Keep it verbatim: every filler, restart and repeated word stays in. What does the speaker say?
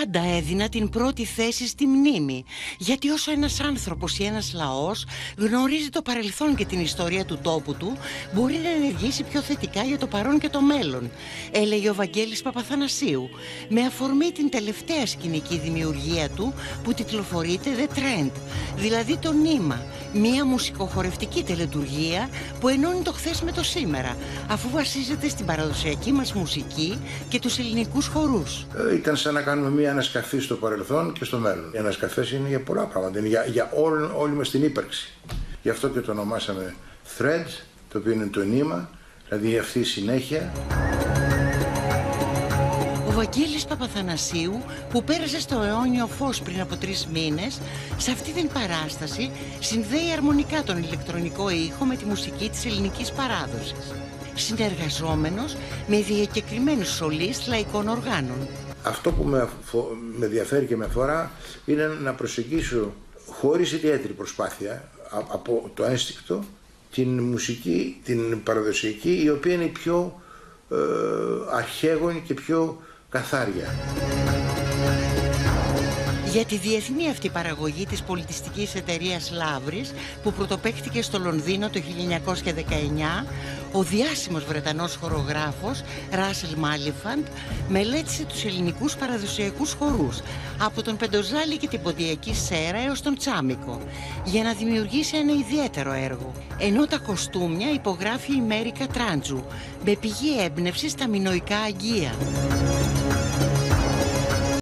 πάντα έδινα την πρώτη θέση στη μνήμη, γιατί όσο ένας άνθρωπος ή ένας λαός γνωρίζει το παρελθόν και την ιστορία του τόπου του, μπορεί να ενεργήσει πιο θετικά για το παρόν και το μέλλον, έλεγε ο Βαγγέλης Παπαθανασίου, με αφορμή την τελευταία σκηνική δημιουργία του που τιτλοφορείται The Trend, δηλαδή το νήμα, μια μουσικοχορευτική τελετουργία που ενώνει το χθες με το σήμερα, αφού βασίζεται στην παραδοσιακή μας μουσική και τους ελληνικούς χορούς. Ε, ήταν σαν να κάνουμε μια ανασκαφή στο παρελθόν και στο μέλλον. Οι ανασκαφές είναι για πολλά πράγματα, είναι για, για όλη, όλη μας την ύπαρξη. Γι' αυτό και το ονομάσαμε Thread, το οποίο είναι το νήμα, δηλαδή αυτή η συνέχεια. Ο Βαγγέλης Παπαθανασίου, που πέρασε στο αιώνιο φως πριν από τρεις μήνες, σε αυτή την παράσταση συνδέει αρμονικά τον ηλεκτρονικό ήχο με τη μουσική της ελληνικής παράδοσης, συνεργαζόμενος με διακεκριμένους σολίστ λαϊκών οργάνων. Αυτό που με, με ενδιαφέρει και με αφορά είναι να προσεγγίσω χωρίς ιδιαίτερη προσπάθεια από το ένστικτο την μουσική, την παραδοσιακή, η οποία είναι πιο ε, αρχαίγονη και πιο καθάρια. Για τη διεθνή αυτή παραγωγή της πολιτιστικής εταιρείας Λαύρης, που πρωτοπαίχτηκε στο Λονδίνο το χίλια εννιακόσια δεκαεννιά, ο διάσημος Βρετανός χορογράφος Ράσελ Μάλιφαντ μελέτησε τους ελληνικούς παραδοσιακούς χορούς, από τον Πεντοζάλη και την Ποντιακή Σέρα έως τον Τσάμικο, για να δημιουργήσει ένα ιδιαίτερο έργο, ενώ τα κοστούμια υπογράφει η Μέρικα Τράντζου, με πηγή έμπνευση στα μινωικά αγγεία.